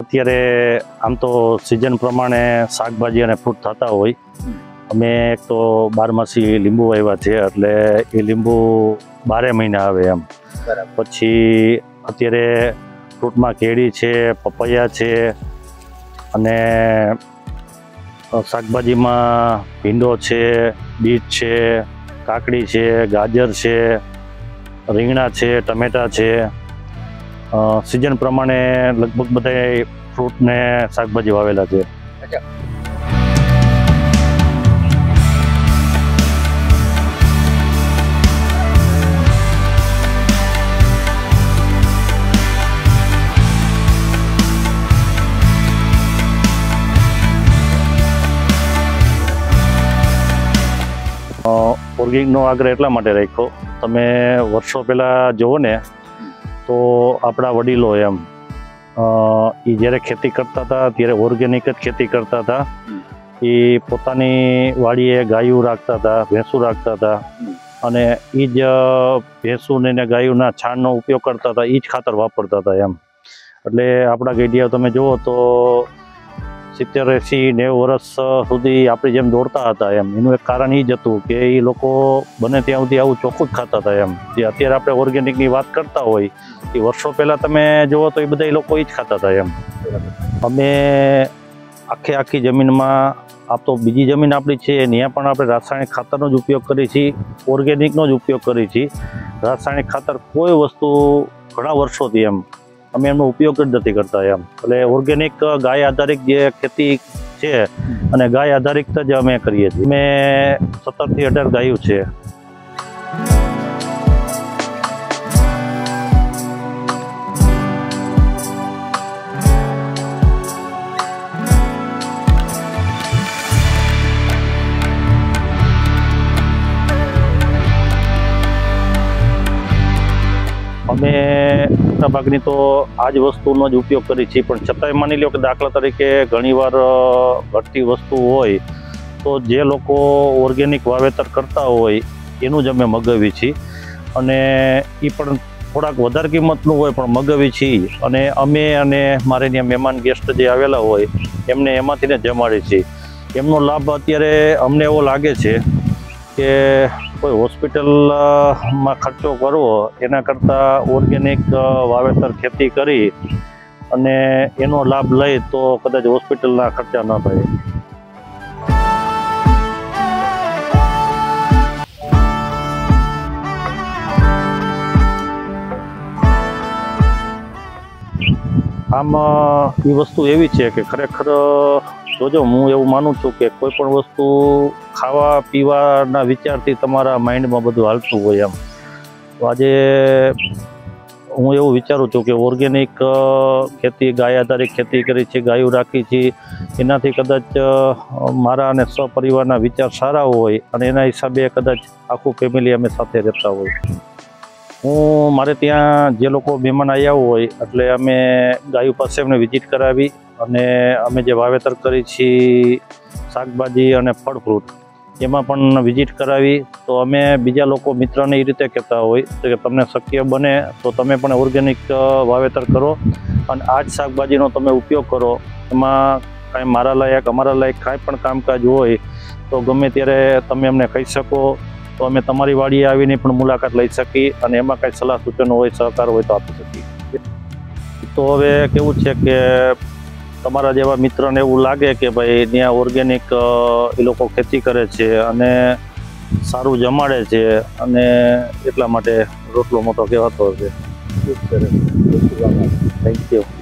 અત્યારે આમ તો સિઝન પ્રમાણે શાકભાજી અને ફ્રૂટ થતા હોય. અમે એક તો બારમાસી લીંબુ વાવ્યા છે, એટલે એ લીંબુ 12 મહિના આવે એમ. પછી અત્યારે ફ્રૂટમાં કેળી છે, પપૈયા છે, અને શાકભાજીમાં ભીંડો છે, બીટ છે, કાકડી છે, ગાજર છે, રીંગણા છે, ટમેટા છે. સિઝન પ્રમાણે લગભગ બધા ફ્રૂટ ને શાકભાજી વાવેલા છે. ઓર્ગેનિકનો આગ્રહ એટલા માટે રાખ્યો, તમે વર્ષો પહેલાં જુઓ ને તો આપણા વડીલો એમ એ જ્યારે ખેતી કરતા હતા ત્યારે ઓર્ગેનિક જ ખેતી કરતા હતા. એ પોતાની વાડીએ ગાયું રાખતા હતા, ભેંસું રાખતા હતા, અને એ જ ભેંસું ને ગાયુંના છાણનો ઉપયોગ કરતા હતા, એ જ ખાતર વાપરતા હતા એમ. એટલે આપણા ગઢિયા તમે જુઓ તો 70, 80, 90 વર્ષ સુધી આપણી જેમ દોડતા હતા એમ. એનું એક કારણ એ જ હતું કે એ લોકો બને ત્યાં સુધી આવું ચોખ્ખું જ ખાતા હતા એમ. જે અત્યારે આપણે ઓર્ગેનિકની વાત કરતા હોય એ વર્ષો પહેલાં તમે જુઓ તો એ બધા એ લોકો એ જ ખાતા હતા એમ. અમે આખી જમીનમાં, આપ તો બીજી જમીન આપણી છે ત્યાં પણ આપણે રાસાયણિક ખાતરનો જ ઉપયોગ કરીએ છીએ, ઓર્ગેનિકનો જ ઉપયોગ કરીએ છીએ. રાસાયણિક ખાતર કોઈ વસ્તુ ઘણા વર્ષોથી એમ અમે એમનો ઉપયોગ જ નથી કરતા એમ. એટલે ઓર્ગેનિક ગાય આધારિત જે ખેતી છે અને ગાય આધારિત જ અમે કરીએ છીએ. અમે 17 થી 18 ગાયો છે. અમે મોટાભાગની તો આ જ વસ્તુનો જ ઉપયોગ કરીએ છીએ, પણ છતાંય માની લો કે દાખલા તરીકે ઘણીવાર ઘટતી વસ્તુ હોય તો જે લોકો ઓર્ગેનિક વાવેતર કરતા હોય એનું જ અમે મગાવીએ છીએ, અને એ પણ થોડાક વધારે કિંમતનું હોય પણ મગાવીએ છીએ. અને અમે અને મારે ત્યાં મહેમાન ગેસ્ટ જે આવેલા હોય એમને એમાંથી જ જમાડીએ છીએ. એમનો લાભ અત્યારે અમને એવો લાગે છે કે કોઈ હોસ્પિટલમાં ખર્ચો કરવો એના કરતાં ઓર્ગેનિક વાવેતર ખેતી કરી અને એનો લાભ લઈ તો કદાચ હોસ્પિટલના ખર્ચા ન થાય. આમ એ વસ્તુ એવી છે કે ખરેખર જોજો, હું એવું માનું છું કે કોઈ પણ વસ્તુ ખાવા પીવાના વિચારથી તમારા માઇન્ડમાં બધું હાલતું હોય એમ. તો આજે હું એવું વિચારું છું કે ઓર્ગેનિક ખેતી, ગાય આધારિત ખેતી કરી છે, ગાયું રાખી છે, એનાથી કદાચ મારા અને સપરિવારના વિચાર સારા હોય અને એના હિસાબે કદાચ આખું ફેમિલી અમે સાથે રહેતા હોય. હું મારે ત્યાં જે લોકો મહેમાન આવ્યા હોય એટલે અમે ગાયું પાસે એમને વિઝિટ કરાવી અને અમે જે વાવેતર કરી છીએ શાકભાજી અને ફળ ફ્રૂટ એમાં પણ વિઝિટ કરાવી. તો અમે બીજા લોકો મિત્રને એ રીતે કહેતા હોય કે તમને શક્ય બને તો તમે પણ ઓર્ગેનિક વાવેતર કરો અને આ જ શાકભાજીનો તમે ઉપયોગ કરો. એમાં કાંઈ મારા લાયક, અમારા લાયક કાંઈ પણ કામકાજ હોય તો ગમે ત્યારે તમે અમને કહી શકો, તો અમે તમારી વાડીએ આવીને પણ મુલાકાત લઈ શકી અને એમાં કાંઈ સલાહ સૂચનો હોય, સહકાર હોય તો આપી શકીએ. તો હવે કેવું છે કે તમારા જેવા મિત્રને એવું લાગે કે ભાઈ ત્યાં ઓર્ગેનિક એ લોકો ખેતી કરે છે અને સારું જમાડે છે અને એટલા માટે રોટલો મોટો કહેવાતો હશે. Thank you.